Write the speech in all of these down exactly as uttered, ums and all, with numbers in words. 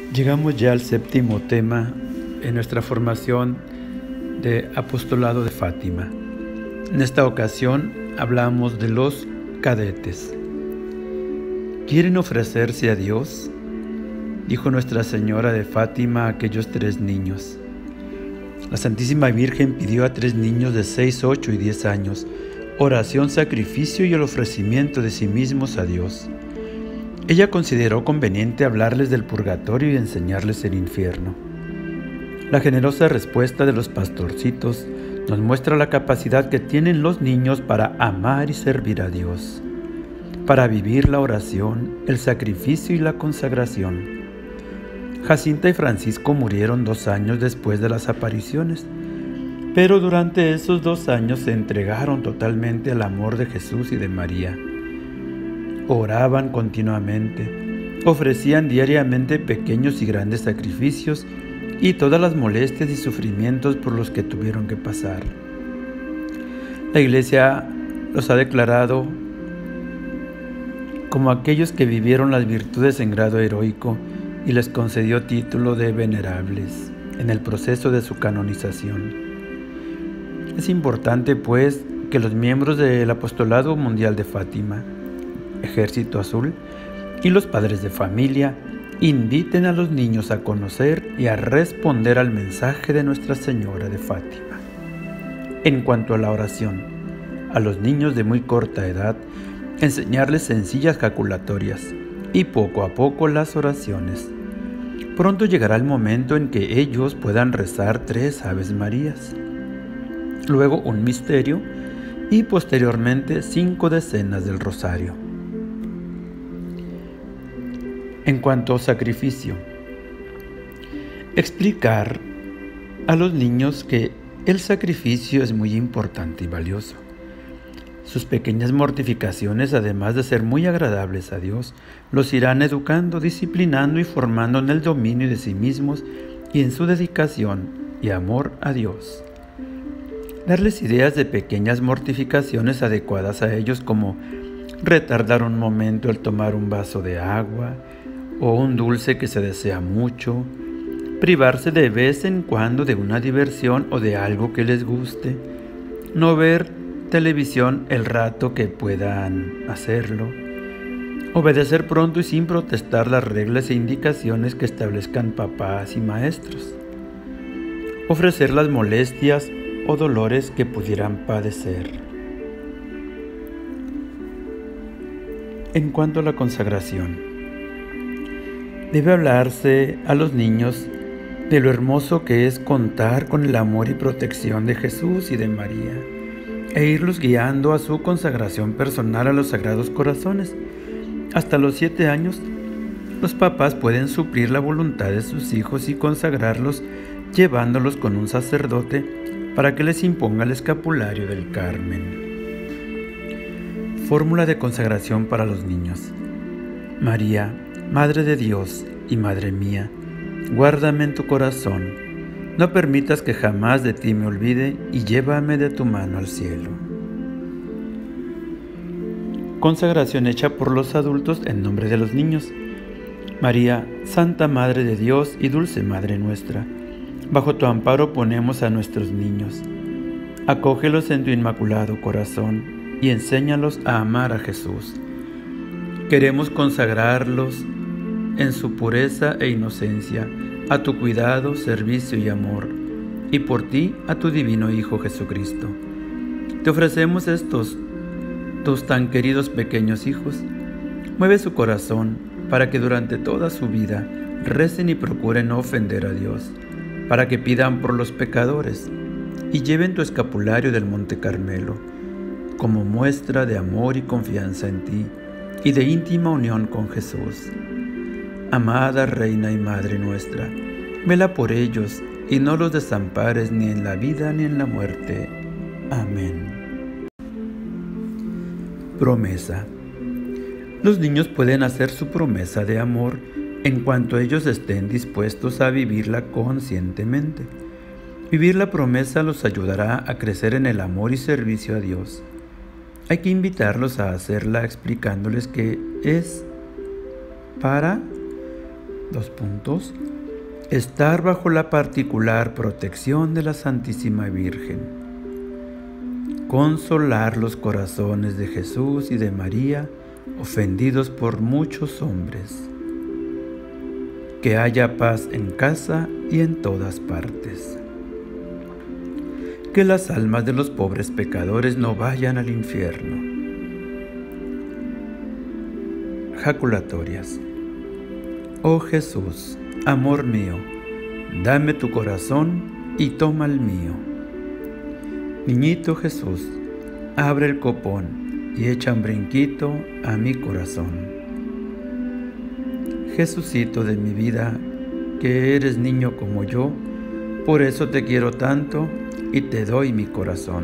Llegamos ya al séptimo tema en nuestra formación de Apostolado de Fátima. En esta ocasión hablamos de los cadetes. ¿Quieren ofrecerse a Dios?, dijo Nuestra Señora de Fátima a aquellos tres niños. La Santísima Virgen pidió a tres niños de seis, ocho y diez años oración, sacrificio y el ofrecimiento de sí mismos a Dios. Ella consideró conveniente hablarles del purgatorio y enseñarles el infierno. La generosa respuesta de los pastorcitos nos muestra la capacidad que tienen los niños para amar y servir a Dios, para vivir la oración, el sacrificio y la consagración. Jacinta y Francisco murieron dos años después de las apariciones, pero durante esos dos años se entregaron totalmente al amor de Jesús y de María. Oraban continuamente, ofrecían diariamente pequeños y grandes sacrificios y todas las molestias y sufrimientos por los que tuvieron que pasar. La Iglesia los ha declarado como aquellos que vivieron las virtudes en grado heroico y les concedió título de venerables en el proceso de su canonización. Es importante, pues, que los miembros del Apostolado Mundial de Fátima, Ejército Azul, y los padres de familia inviten a los niños a conocer y a responder al mensaje de Nuestra Señora de Fátima. En cuanto a la oración, a los niños de muy corta edad, enseñarles sencillas jaculatorias y poco a poco las oraciones. Pronto llegará el momento en que ellos puedan rezar tres Aves Marías, luego un misterio y posteriormente cinco decenas del rosario. En cuanto a sacrificio, explicar a los niños que el sacrificio es muy importante y valioso. Sus pequeñas mortificaciones, además de ser muy agradables a Dios, los irán educando, disciplinando y formando en el dominio de sí mismos y en su dedicación y amor a Dios. Darles ideas de pequeñas mortificaciones adecuadas a ellos, como retardar un momento el tomar un vaso de agua o un dulce que se desea mucho, privarse de vez en cuando de una diversión o de algo que les guste, no ver televisión el rato que puedan hacerlo, obedecer pronto y sin protestar las reglas e indicaciones que establezcan papás y maestros, ofrecer las molestias o dolores que pudieran padecer. En cuanto a la consagración, debe hablarse a los niños de lo hermoso que es contar con el amor y protección de Jesús y de María, e irlos guiando a su consagración personal a los Sagrados Corazones. Hasta los siete años, los papás pueden suplir la voluntad de sus hijos y consagrarlos llevándolos con un sacerdote para que les imponga el escapulario del Carmen. Fórmula de consagración para los niños. María, Madre de Dios y Madre mía, guárdame en tu corazón. No permitas que jamás de ti me olvide y llévame de tu mano al cielo. Consagración hecha por los adultos en nombre de los niños. María, Santa Madre de Dios y Dulce Madre nuestra, bajo tu amparo ponemos a nuestros niños. Acógelos en tu inmaculado corazón y enséñalos a amar a Jesús. Queremos consagrarlos en su pureza e inocencia, a tu cuidado, servicio y amor, y por ti a tu divino Hijo Jesucristo. Te ofrecemos estos, tus tan queridos pequeños hijos. Mueve su corazón para que durante toda su vida recen y procuren no ofender a Dios, para que pidan por los pecadores y lleven tu escapulario del Monte Carmelo, como muestra de amor y confianza en ti y de íntima unión con Jesús. Amada Reina y Madre nuestra, vela por ellos y no los desampares ni en la vida ni en la muerte. Amén. Promesa. Los niños pueden hacer su promesa de amor en cuanto ellos estén dispuestos a vivirla conscientemente. Vivir la promesa los ayudará a crecer en el amor y servicio a Dios. Hay que invitarlos a hacerla explicándoles que es para Dos puntos. Estar bajo la particular protección de la Santísima Virgen. Consolar los corazones de Jesús y de María, ofendidos por muchos hombres. Que haya paz en casa y en todas partes. Que las almas de los pobres pecadores no vayan al infierno. Jaculatorias. Oh Jesús, amor mío, dame tu corazón y toma el mío. Niñito Jesús, abre el copón y echa un brinquito a mi corazón. Jesucito de mi vida, que eres niño como yo, por eso te quiero tanto y te doy mi corazón.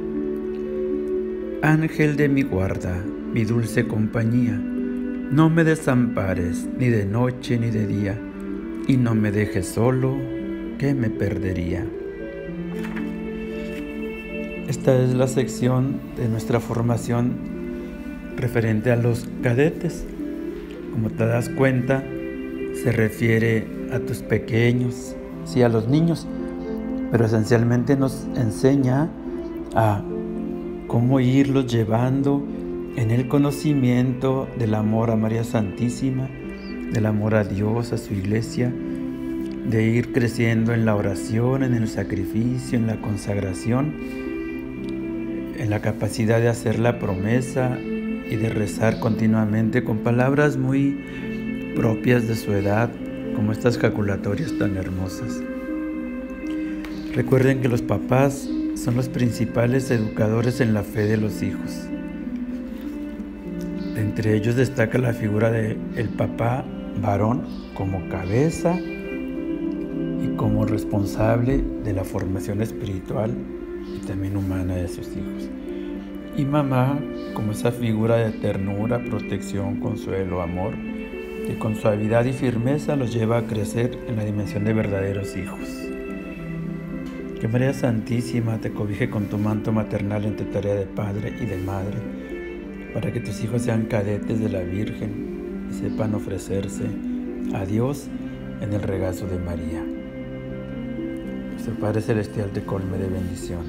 Ángel de mi guarda, mi dulce compañía, no me desampares ni de noche ni de día, y no me dejes solo, que me perdería. Esta es la sección de nuestra formación referente a los cadetes. Como te das cuenta, se refiere a tus pequeños, sí, a los niños, pero esencialmente nos enseña a cómo irlos llevando en el conocimiento del amor a María Santísima, del amor a Dios, a su iglesia, de ir creciendo en la oración, en el sacrificio, en la consagración, en la capacidad de hacer la promesa y de rezar continuamente con palabras muy propias de su edad, como estas jaculatorias tan hermosas. Recuerden que los papás son los principales educadores en la fe de los hijos. Entre ellos destaca la figura del papá varón como cabeza y como responsable de la formación espiritual y también humana de sus hijos. Y mamá como esa figura de ternura, protección, consuelo, amor, que con suavidad y firmeza los lleva a crecer en la dimensión de verdaderos hijos. Que María Santísima te cobije con tu manto maternal en tu tarea de padre y de madre, para que tus hijos sean cadetes de la Virgen y sepan ofrecerse a Dios en el regazo de María. Nuestro Padre Celestial te colme de bendición,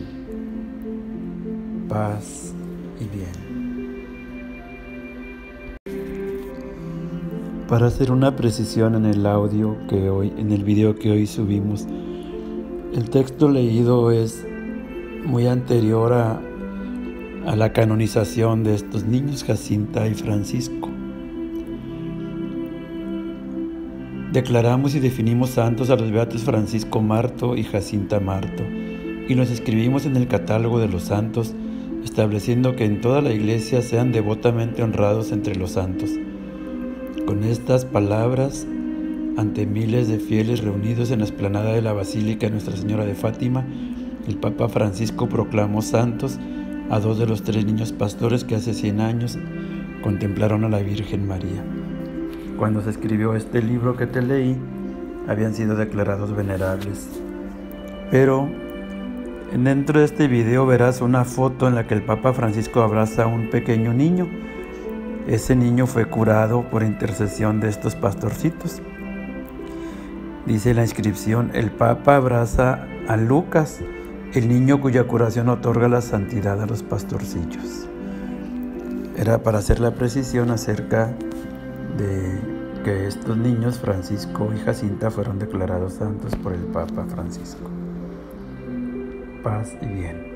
paz y bien. Para hacer una precisión en el audio que hoy, en el video que hoy subimos, el texto leído es muy anterior a, a la canonización de estos niños, Jacinta y Francisco. Declaramos y definimos santos a los beatos Francisco Marto y Jacinta Marto, y los escribimos en el catálogo de los santos, estableciendo que en toda la Iglesia sean devotamente honrados entre los santos. Con estas palabras, ante miles de fieles reunidos en la explanada de la Basílica de Nuestra Señora de Fátima, el Papa Francisco proclamó santos a dos de los tres niños pastores que hace cien años contemplaron a la Virgen María. Cuando se escribió este libro que te leí, habían sido declarados venerables. Pero dentro de este video verás una foto en la que el Papa Francisco abraza a un pequeño niño. Ese niño fue curado por intercesión de estos pastorcitos. Dice la inscripción: el Papa abraza a Lucas, el niño cuya curación otorga la santidad a los pastorcillos. Era para hacer la precisión acerca de que estos niños, Francisco y Jacinta, fueron declarados santos por el Papa Francisco. Paz y bien.